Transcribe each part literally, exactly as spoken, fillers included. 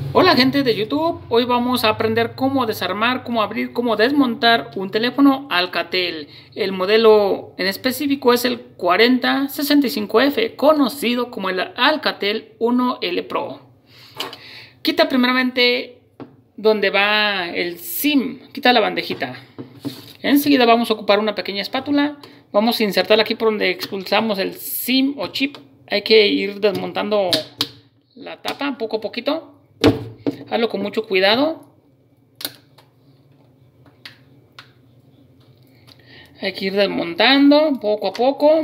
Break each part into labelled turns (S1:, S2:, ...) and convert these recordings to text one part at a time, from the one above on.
S1: Hola gente de YouTube, hoy vamos a aprender cómo desarmar, cómo abrir, cómo desmontar un teléfono Alcatel. El modelo en específico es el cuarenta sesenta y cinco F, conocido como el Alcatel uno L Pro. Quita primeramente donde va el SIM, quita la bandejita. Enseguida vamos a ocupar una pequeña espátula, vamos a insertarla aquí por donde expulsamos el SIM o chip. Hay que ir desmontando la tapa poco a poquito. Hazlo con mucho cuidado. Hay que ir desmontando poco a poco.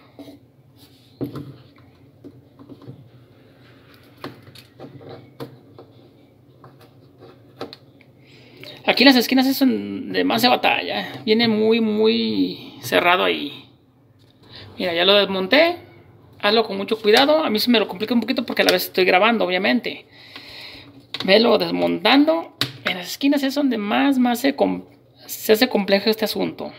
S1: Aquí las esquinas es de más de batalla. Viene muy, muy cerrado ahí. Mira, ya lo desmonté. Hazlo con mucho cuidado. A mí se me lo complica un poquito porque a la vez estoy grabando, obviamente. Velo desmontando. En las esquinas es donde más, más se, se hace complejo este asunto.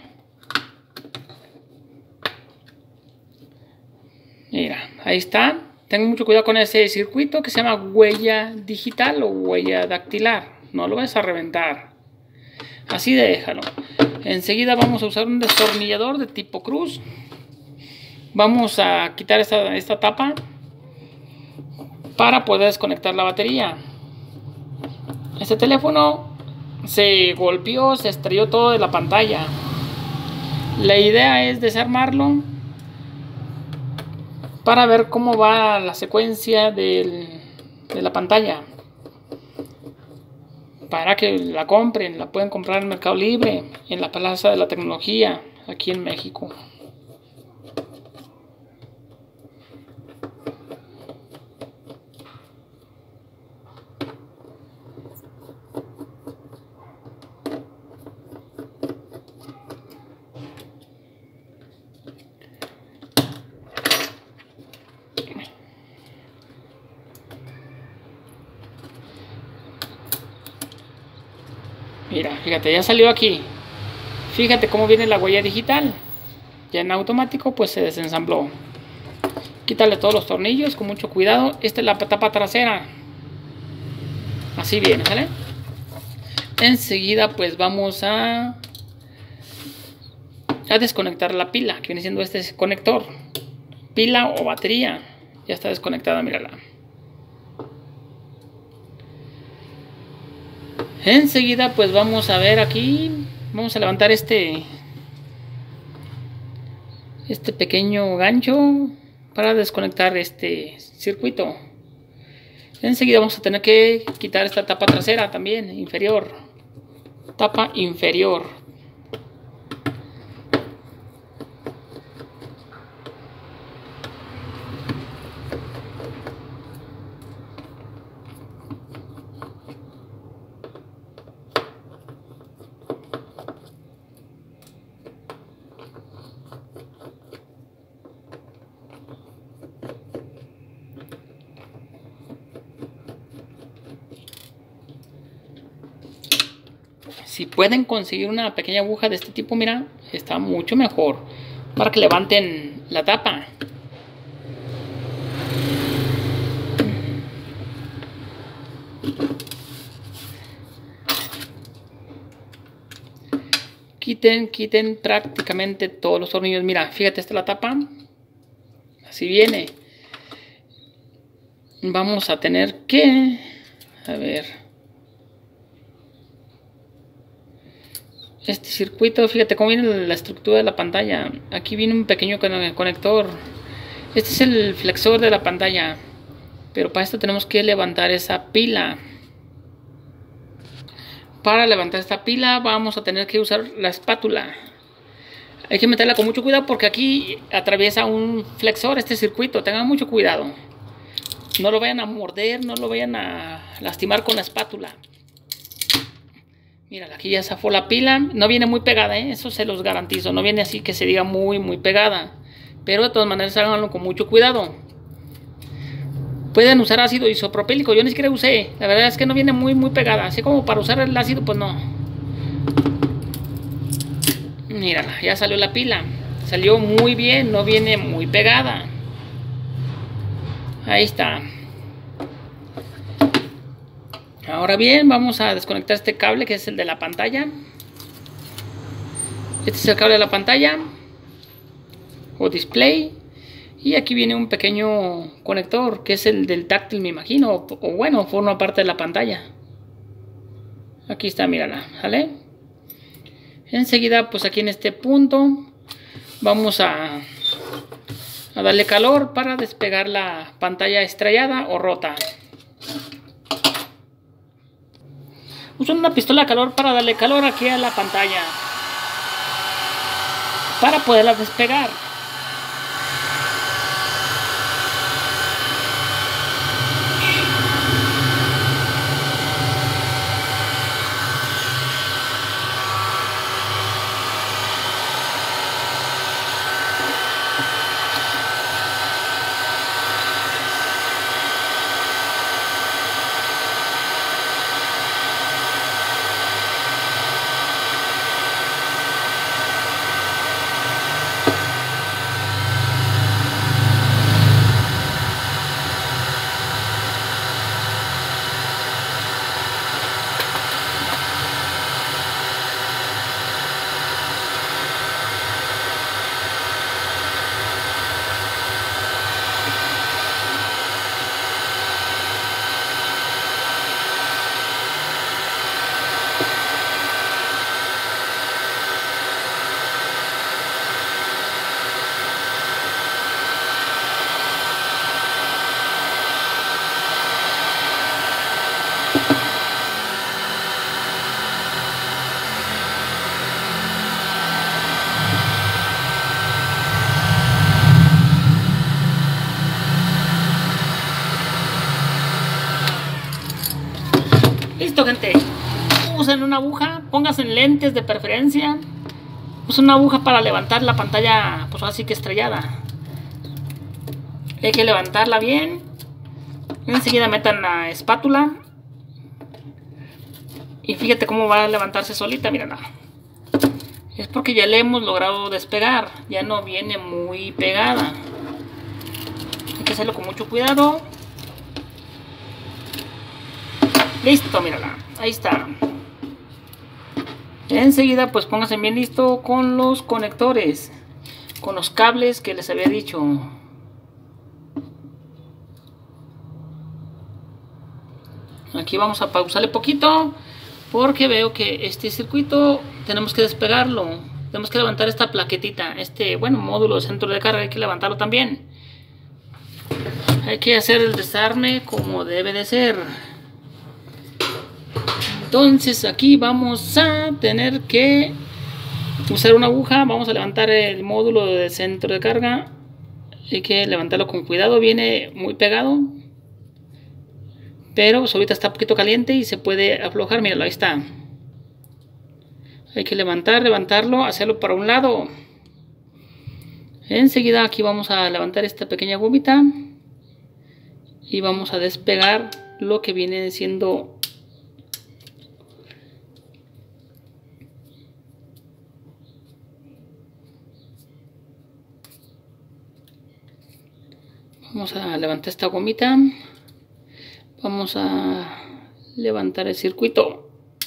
S1: Mira, ahí está. Ten mucho cuidado con ese circuito que se llama huella digital o huella dactilar. No lo vas a reventar. Así déjalo. Enseguida vamos a usar un destornillador de tipo cruz. Vamos a quitar esta, esta tapa para poder desconectar la batería. Este teléfono se golpeó, se estrelló todo de la pantalla. La idea es desarmarlo para ver cómo va la secuencia del, de la pantalla. Para que la compren, la pueden comprar en Mercado Libre, en la Plaza de la Tecnología, aquí en México. Mira, fíjate, ya salió aquí. Fíjate cómo viene la huella digital. Ya en automático pues se desensambló. Quítale todos los tornillos con mucho cuidado. Esta es la tapa trasera. Así viene, ¿sale? Enseguida pues vamos a a desconectar la pila, que viene siendo este conector. Pila o batería. Ya está desconectada, mírala. Enseguida pues vamos a ver aquí, vamos a levantar este este pequeño gancho para desconectar este circuito. Enseguida vamos a tener que quitar esta tapa trasera también, inferior, tapa inferior. Si pueden conseguir una pequeña aguja de este tipo, mira, está mucho mejor para que levanten la tapa. Quiten, quiten prácticamente todos los tornillos. Mira, fíjate, esta es la tapa. Así viene. Vamos a tener que... A ver... Este circuito, fíjate cómo viene la estructura de la pantalla. Aquí viene un pequeño conector. Este es el flexor de la pantalla. Pero para esto tenemos que levantar esa pila. Para levantar esta pila vamos a tener que usar la espátula. Hay que meterla con mucho cuidado porque aquí atraviesa un flexor este circuito. Tengan mucho cuidado. No lo vayan a morder, no lo vayan a lastimar con la espátula. Mira, aquí ya zafó la pila. No viene muy pegada, ¿eh? Eso se los garantizo. No viene así que se diga muy, muy pegada. Pero de todas maneras háganlo con mucho cuidado. Pueden usar ácido isopropílico. Yo ni siquiera usé. La verdad es que no viene muy, muy pegada. Así como para usar el ácido, pues no. Mírala, ya salió la pila. Salió muy bien, no viene muy pegada. Ahí está. Ahora bien, vamos a desconectar este cable que es el de la pantalla. Este es el cable de la pantalla o display. Y aquí viene un pequeño conector que es el del táctil, me imagino. O, o bueno, forma parte de la pantalla. Aquí está, mírala, ¿vale? Enseguida, pues aquí en este punto vamos a, a darle calor para despegar la pantalla estrellada o rota. Uso una pistola de calor para darle calor aquí a la pantalla, para poderla despegar. Listo, gente. Usen una aguja, pónganse en lentes de preferencia. Usen una aguja para levantar la pantalla, pues así que estrellada. Hay que levantarla bien. Enseguida metan la espátula. Y fíjate cómo va a levantarse solita, mírala. Es porque ya le hemos logrado despegar. Ya no viene muy pegada. Hay que hacerlo con mucho cuidado. Listo, mírala, ahí está. Enseguida pues pónganse bien listo con los conectores, con los cables que les había dicho. Aquí vamos a pausarle poquito porque veo que este circuito tenemos que despegarlo. Tenemos que levantar esta plaquetita, este, bueno, módulo de centro de carga, hay que levantarlo también. Hay que hacer el desarme como debe de ser. Entonces aquí vamos a tener que usar una aguja. Vamos a levantar el módulo de centro de carga. Hay que levantarlo con cuidado, viene muy pegado. Pero pues ahorita está un poquito caliente y se puede aflojar, míralo, ahí está. Hay que levantar, levantarlo, hacerlo para un lado. Enseguida aquí vamos a levantar esta pequeña gomita. Y vamos a despegar lo que viene siendo Vamos a levantar esta gomita. Vamos a levantar el circuito.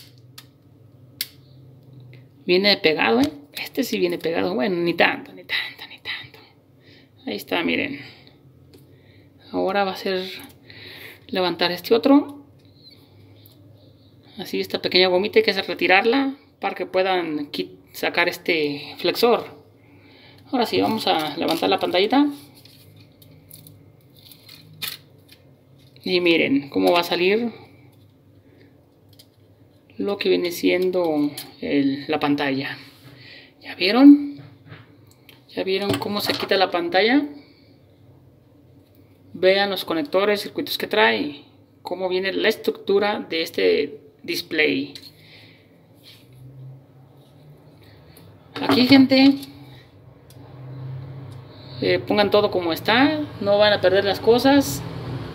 S1: Viene pegado, ¿eh? Este sí viene pegado. Bueno, ni tanto, ni tanto, ni tanto. Ahí está, miren. Ahora va a ser levantar este otro. Así, esta pequeña gomita hay que retirarla para que puedan sacar este flexor. Ahora sí, vamos a levantar la pantallita. Y miren cómo va a salir lo que viene siendo el, la pantalla. ¿Ya vieron? ¿Ya vieron cómo se quita la pantalla? Vean los conectores, circuitos que trae. Cómo viene la estructura de este display. Aquí, gente, eh, pongan todo como está. No van a perder las cosas.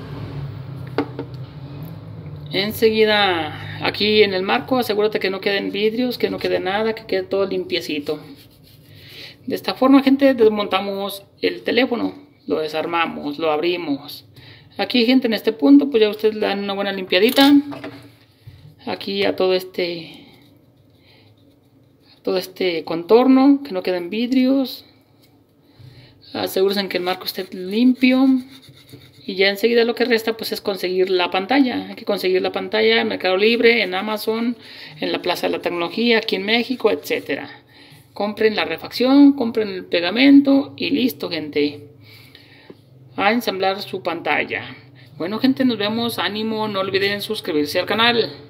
S1: Enseguida, aquí en el marco, asegúrate que no queden vidrios, que no quede nada, que quede todo limpiecito. De esta forma, gente, desmontamos el teléfono, lo desarmamos, lo abrimos. Aquí, gente, en este punto, pues ya ustedes le dan una buena limpiadita. aquí a todo este todo este contorno, que no queden vidrios. Asegúrense que el marco esté limpio. Y ya enseguida lo que resta pues es conseguir la pantalla. Hay que conseguir la pantalla en Mercado Libre, en Amazon, en la Plaza de la Tecnología, aquí en México, etcétera. Compren la refacción, compren el pegamento y listo, gente. A ensamblar su pantalla. Bueno, gente, nos vemos. Ánimo, no olviden suscribirse al canal.